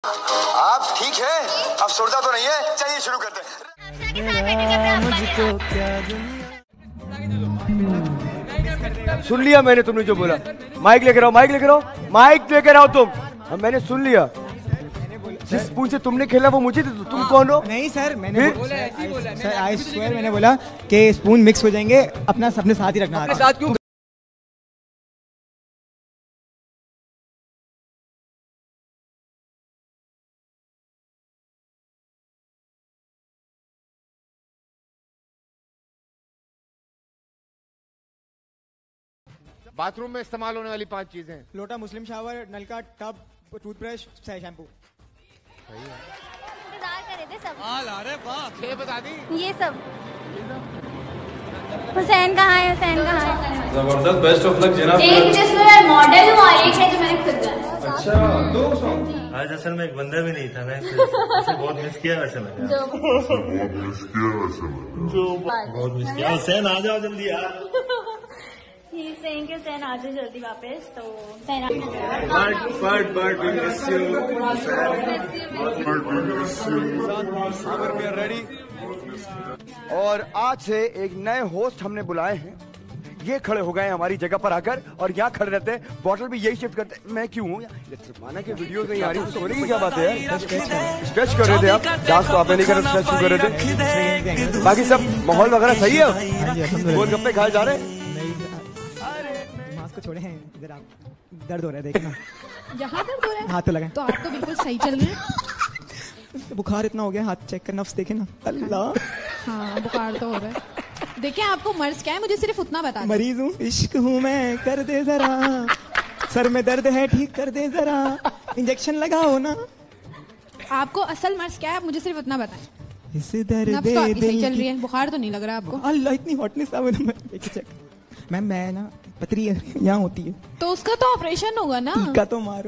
आप ठीक है? अब सुनता तो नहीं है, चलिए शुरू करते हैं। सुन लिया मैंने तुमने जो बोला। माइक लेकर आओ, माइक लेकर आओ, माइक लेकर आओ तुम। अब मैंने सुन लिया। जिस स्पून से तुमने खेला वो मुझे दे दो। तुम कौन हो? नहीं सर, मैंने बोला सर, आई स्वेयर मैंने बोला कि स्पून मिक्स हो जाएंगे, अपना अपने साथ ही रखना। अपने साथ क्यों? बाथरूम में इस्तेमाल होने वाली 5 चीजें। लोटा, मुस्लिम शावर, नलका, टब, टूथब्रश, शैम्पू। इंतजार कर रहे थे सब। ला रहे वाह, 6 बता दी। ये सब हुसैन कहाँ है? हुसैन कहाँ है? जबरदस्त, बेस्ट ऑफ लक जनाब। एक जिसमें मैं मॉडल हूँ और एक है जो मैंने खुद गाया। अच्छा, 2 सॉन्ग। आज असल में एक बंदा भी नहीं था, मैं इसे बहुत मिस किया वैसे मैंने। बहुत मिस किया। हुसैन आ जाओ जल्दी यार। हुसैन आ जाओ जल्दी वापस। तो रेडी। और आज से एक नए होस्ट हमने बुलाए हैं। ये खड़े हो गए हमारी जगह पर आकर और यहाँ खड़े रहते हैं। बॉटल भी यही शिफ्ट करते हैं। मैं क्यों हूँ? माना कि वीडियो नहीं आ रही तो होने की क्या बात है? स्ट्रेच कर रहे थे आप। डांस तो आपने नहीं कर रहे, स्ट्रेच कर रहे थे। बाकी सब माहौल वगैरह सही है? गोलगप्पे खाए जा रहे हैं? मास्क को छोड़े हैं इधर, आप दर्द हो रहा है देखना। यहाँ दर्द हो रहा है? हाथ तो लगा। तो आप तो बिल्कुल सही चल रहे हैं। बुखार इतना हो गया, हाथ चेक कर, नफ्स देखे ना। अल्लाह, हाँ बुखार तो हो रहा है। देखिए आपको मर्ज क्या है, मुझे सिर्फ उतना बता दो। मरीज हूँ, इश्क हूँ मैं, कर दे जरा। सर में दर्द है, ठीक कर दे जरा। इंजेक्शन लगाओ ना। आपको असल मर्ज क्या है, आप मुझे सिर्फ उतना बताएं। इस दर्द नब्ज तो आपकी सही चल रही है, बुखार तो नहीं लग रहा आपको। अल्लाह, इतनी हॉटनेस आ गई। मैम मैं ना पतरी यहाँ होती है तो उसका तो ऑपरेशन होगा ना। टीका तो मारो।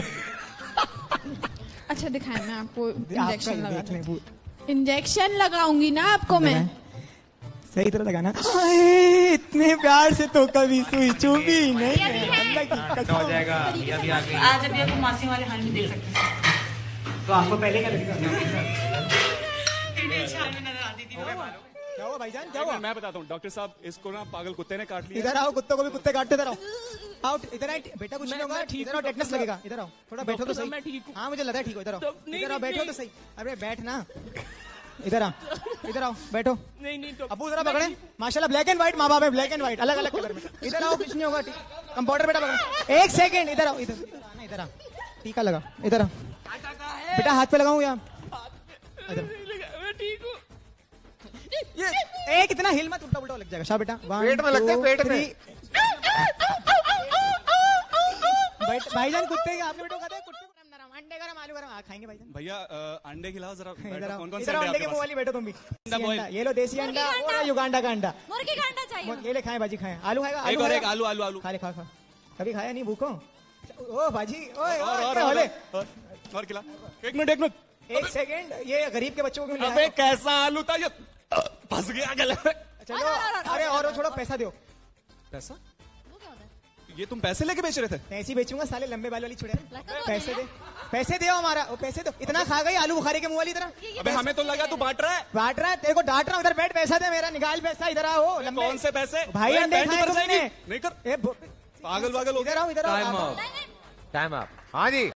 अच्छा दिखाएं, मैं आपको इंजेक्शन देख लगा। लें, इंजेक्शन लगाऊंगी ना आपको मैं। सही तरह लगाना। इतने प्यार से तो कभी सुई चुभी नहीं है। अल्लाह की कसम। हो जाएगा। आज अभी आपको मासी वाले हाल में देख सकते हैं। तो आपको पहले क्या लगेगा? क्या हुआ भाईजान, क्या हुआ? मैं बताता हूँ डॉक्टर साहब, इसको ना पागल कुत्ते ने काट लिया। इधर आओ, कुत्तों को भी कुत्ते काटते। इधर आओ, आओ इधर आए। बेटा कुछ नहीं होगा, इधर आओ, टेटनस लगेगा। इधर आओ, थोड़ा बैठो तो सही। मैं ठीक हूँ। हाँ मुझे लगा ठीक हो। इधर आओ, इधर आओ, बैठो तो सही। अरे बैठ ना, इधर आओ, इधर आओ, बैठो। नहीं तो अबू जरा पकड़े। माशाल्लाह ब्लैक एंड व्हाइट माँ बाप है, ब्लैक एंड व्हाइट अलग अलग कलर में। इधर आओ, कुछ नहीं होगा। कंपाउंडर बेटा पकड़ो, 1 सेकंड। इधर आओ, इधर आओ, टीका लगा। इधर आओ बेटा, हाथ पे लगाऊं या ठीक हूँ। ये एक इतना हिल मत, उल्टा उल्टा लग जाएगा। शाह बेटा, पेट में लगता है, पेट में। भाईजान कुत्ते के आपने बेटो खाते हैं? कुत्ते को नरम अंडे गरम आलू गरम खाएंगे भाईजान। भैया अंडे खिलाओ जरा। कौन कौन इधर से अंडे के मुंह वाली बैठो तुम भी। ये लो देसी अंडा और युगांडा का अंडा। मुर्गी का अंडा चाहिए। ये ले, खाएं बाजी, खाएं। आलू खाएगा? एक और एक आलू आलू आलू खा ले, खा खा। कभी खाया नहीं, भूखो? ओ बाजी, ओए और खिला। एक मिनट 1 सेकंड। ये गरीब के बच्चों को क्यों ले अबे आए? कैसा आलू था ये? फंस गया गले में। चलो, अरे और छोड़ो, पैसा दो। पैसा? ये तुम पैसे लेके बेच रहे थे? पैसे बेचूंगा साले, लंबे बाल वाली छुड़े। पैसे दे, पैसे दे हमारा। वो पैसे दो। इतना खा गई आलू बुखारे के मुंह वाली तरह। अबे हमें तो लगा तू बांट रहा है। बांट रहा है, तेरे को डांट रहा हूँ। इधर बैठ, पैसा दे मेरा, निकाल पैसा। इधर आओ। कौन से पैसे भाई? अंडे खाए तुमने? नहीं कर, पागल इधर आओ, इधर आओ। Time up. हाँ जी।